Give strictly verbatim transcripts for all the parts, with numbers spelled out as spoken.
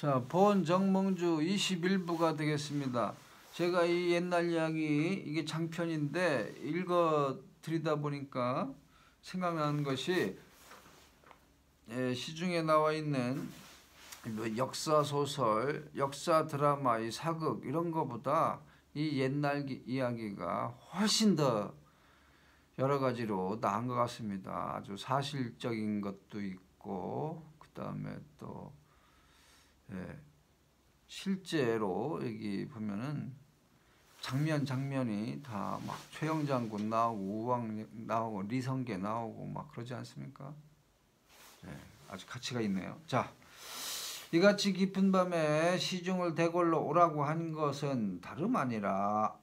자, 본 정몽주 이십일 부가 되겠습니다. 제가 이 옛날 이야기, 이게 장편인데 읽어 드리다 보니까 생각나는 것이, 예, 시중에 나와 있는 역사 소설, 역사 드라마, 이 사극 이런 거보다 이 옛날 이야기가 훨씬 더 여러 가지로 나은 것 같습니다. 아주 사실적인 것도 있고, 그 다음에 또 예, 실제로 여기 보면은 장면 장면이 다 막 최영장군 나오고 우왕 나오고 리성계 나오고 막 그러지 않습니까? 예, 아주 가치가 있네요. 자, 이같이 깊은 밤에 시중을 대궐로 오라고 한 것은 다름 아니라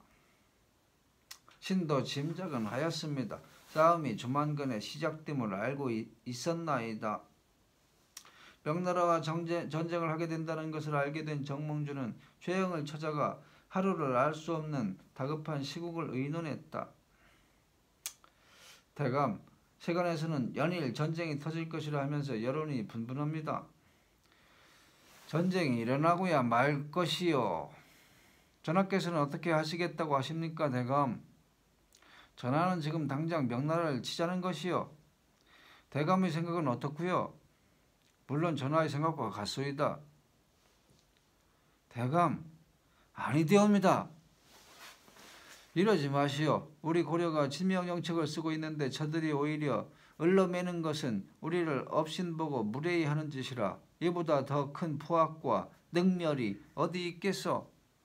신도 짐작은 하였습니다. 싸움이 조만간에 시작됨을 알고 있었나이다. 명나라와 정제, 전쟁을 하게 된다는 것을 알게 된 정몽주는 최영을 찾아가 하루를 알 수 없는 다급한 시국을 의논했다. 대감, 세간에서는 연일 전쟁이 터질 것이라 하면서 여론이 분분합니다. 전쟁이 일어나고야 말 것이요. 전하께서는 어떻게 하시겠다고 하십니까, 대감? 전하는 지금 당장 명나라를 치자는 것이요. 대감의 생각은 어떻고요? 물론 전하의 생각과 같소이다. 대감, 아니되옵니다. 이러지 마시오. 우리 고려가 진명정책을 쓰고 있는데 저들이 오히려 을러매는 것은 우리를 업신보고 무례히 하는 짓이라. 이보다 더 큰 포악과 능멸이 어디 있겠소?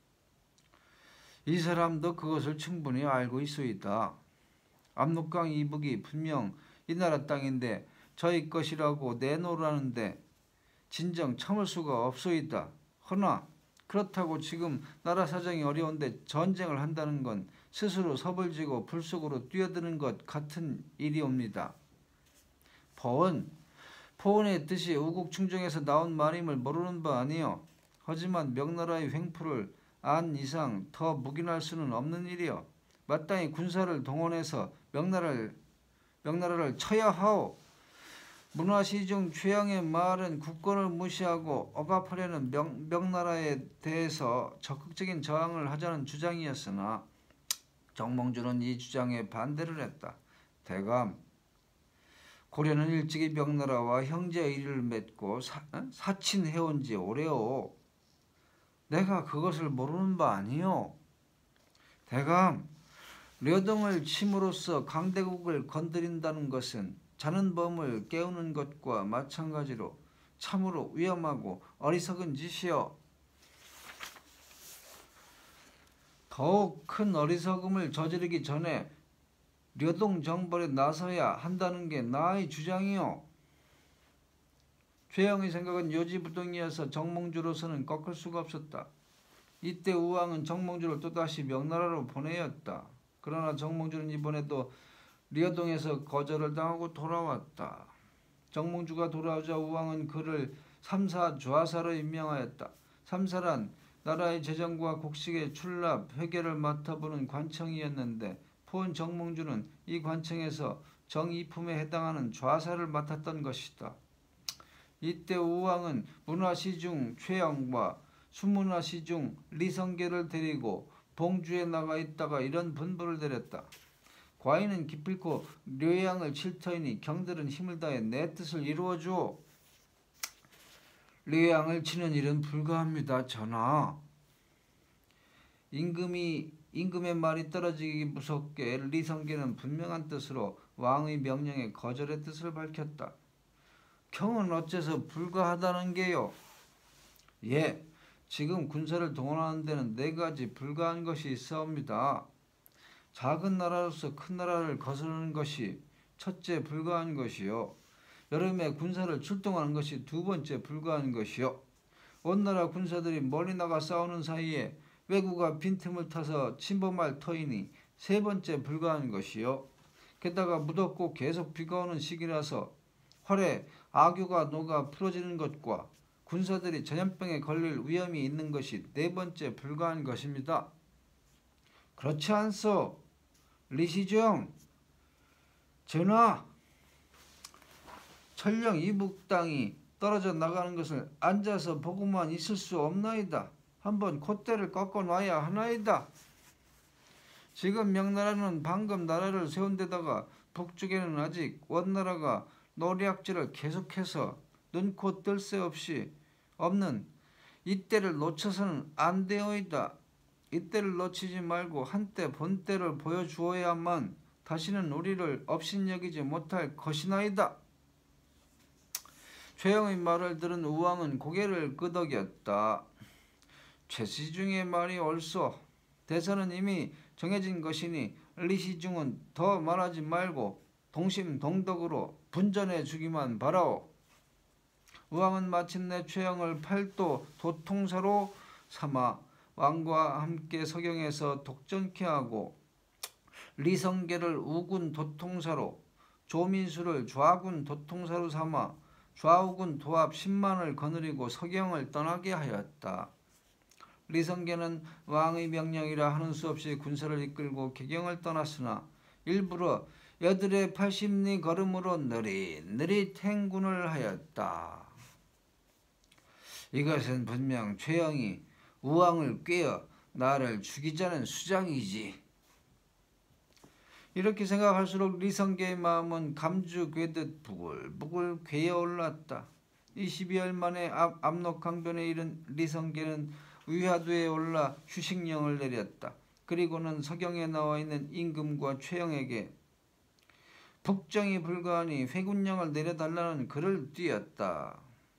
이 사람도 그것을 충분히 알고 있소이다. 압록강 이북이 분명 이 나라 땅인데 저희 것이라고 내놓으라는데 진정 참을 수가 없소이다. 허나 그렇다고 지금 나라 사정이 어려운데 전쟁을 한다는 건 스스로 섭을 지고 불속으로 뛰어드는 것 같은 일이옵니다. 포은, 포은의 뜻이 우국충정에서 나온 말임을 모르는 바 아니요. 하지만 명나라의 횡포를 안 이상 더 묵인할 수는 없는 일이요. 마땅히 군사를 동원해서 명나라를, 명나라를 쳐야 하오. 문화시중 최영의 말은 국권을 무시하고 억압하려는 명, 명나라에 대해서 적극적인 저항을 하자는 주장이었으나 정몽주는 이 주장에 반대를 했다. 대감, 고려는 일찍이 명나라와 형제의리를 맺고 사, 사친해온 지 오래오. 내가 그것을 모르는 바 아니오. 대감, 려동을 침으로써 강대국을 건드린다는 것은 자는 범을 깨우는 것과 마찬가지로 참으로 위험하고 어리석은 짓이요. 더욱 큰 어리석음을 저지르기 전에 려동 정벌에 나서야 한다는 게 나의 주장이요. 최영의 생각은 요지부동이어서 정몽주로서는 꺾을 수가 없었다. 이때 우왕은 정몽주를 또다시 명나라로 보내었다. 그러나 정몽주는 이번에도 려동에서 거절을 당하고 돌아왔다. 정몽주가 돌아오자 우왕은 그를 삼사 좌사로 임명하였다. 삼사란 나라의 재정과 곡식의 출납, 회계를 맡아보는 관청이었는데 포은 정몽주는 이 관청에서 정이품에 해당하는 좌사를 맡았던 것이다. 이때 우왕은 문화시중 최영과 수문화시중 리성계를 데리고 봉주에 나가 있다가 이런 분부를 내렸다. 과인은 기필코 려양을 칠 터이니 경들은 힘을 다해 내 뜻을 이루어주오. 려양을 치는 일은 불가합니다, 전하. 임금이, 임금의 말이 떨어지기 무섭게 리성계는 분명한 뜻으로 왕의 명령에 거절의 뜻을 밝혔다. 경은 어째서 불가하다는 게요? 예, 지금 군사를 동원하는 데는 네 가지 불가한 것이 있사옵니다. 작은 나라로서 큰 나라를 거스르는 것이 첫째 불가한 것이요. 여름에 군사를 출동하는 것이 두 번째 불가한 것이요. 온 나라 군사들이 멀리 나가 싸우는 사이에 왜구가 빈틈을 타서 침범할 터이니 세 번째 불가한 것이요. 게다가 무덥고 계속 비가 오는 시기라서 활에 악유가 녹아 풀어지는 것과 군사들이 전염병에 걸릴 위험이 있는 것이 네 번째 불가한 것입니다. 그렇지 않소? 리시중, 전하, 천령 이북 땅이 떨어져 나가는 것을 앉아서 보고만 있을 수 없나이다. 한번 콧대를 꺾어 놔야 하나이다. 지금 명나라는 방금 나라를 세운 데다가 북쪽에는 아직 원나라가 노략질을 계속해서 눈코 뜰 새 없이 없는 이때를 놓쳐서는 안 되어이다. 이때를 놓치지 말고 한때 본때를 보여주어야만 다시는 우리를 업신여기지 못할 것이나이다. 최영의 말을 들은 우왕은 고개를 끄덕였다. 최시중의 말이 옳소. 대선은 이미 정해진 것이니 리시중은 더 말하지 말고 동심동덕으로 분전해 주기만 바라오. 우왕은 마침내 최영을 팔도 도통사로 삼아 왕과 함께 서경에서 독전케 하고 리성계를 우군 도통사로, 조민수를 좌군 도통사로 삼아 좌우군 도합 십만을 거느리고 서경을 떠나게 하였다. 리성계는 왕의 명령이라 하는 수 없이 군사를 이끌고 개경을 떠났으나 일부러 여들의 팔십리 걸음으로 느릿느릿 행군을 하였다. 이것은 분명 최영이 우왕을 꿰어 나를 죽이자는 수작이지. 이렇게 생각할수록 리성계의 마음은 감주 꿰듯 부글부글 꿰어올랐다. 이십이일 만에 압록강변에 이른 리성계는 위화도에 올라 휴식령을 내렸다. 그리고는 서경에 나와 있는 임금과 최영에게 북정이 불가하니 회군령을 내려달라는 글을 띄었다.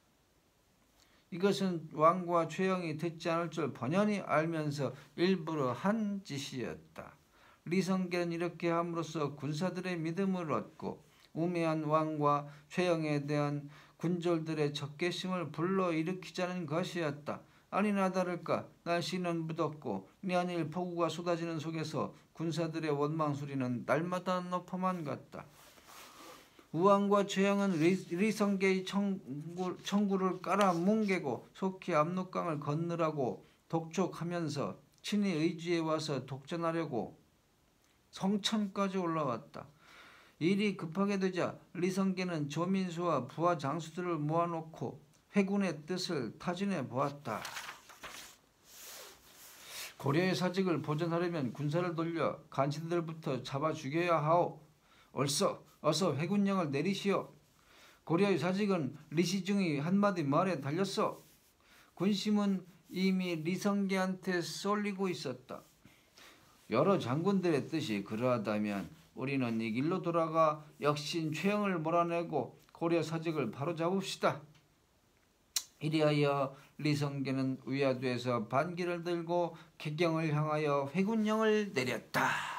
이것은 왕과 최영이 듣지 않을 줄 번연히 알면서 일부러 한 짓이었다. 리성계는 이렇게 함으로써 군사들의 믿음을 얻고 우매한 왕과 최영에 대한 군졸들의 적개심을 불러일으키자는 것이었다. 아니나 다를까 날씨는 무덥고 내한일 폭우가 쏟아지는 속에서 군사들의 원망소리는 날마다 높아만 갔다. 우왕과 최영은 리, 리성계의 청구, 청구를 깔아 뭉개고 속히 압록강을 건너라고 독촉하면서 친히 의주에 와서 독전하려고 성천까지 올라왔다. 일이 급하게 되자 리성계는 조민수와 부하 장수들을 모아놓고 회군의 뜻을 타진해 보았다. 고려의 사직을 보전하려면 군사를 돌려 간신들부터 잡아 죽여야 하오. 옳소. 어서 회군령을 내리시오. 고려의 사직은 리시중이 한마디 말에 달렸소. 군심은 이미 리성계한테 쏠리고 있었다. 여러 장군들의 뜻이 그러하다면 우리는 이 길로 돌아가 역신 최영을 몰아내고 고려 사직을 바로잡읍시다. 이리하여 리성계는 위화도에서 반기를 들고 개경을 향하여 회군령을 내렸다.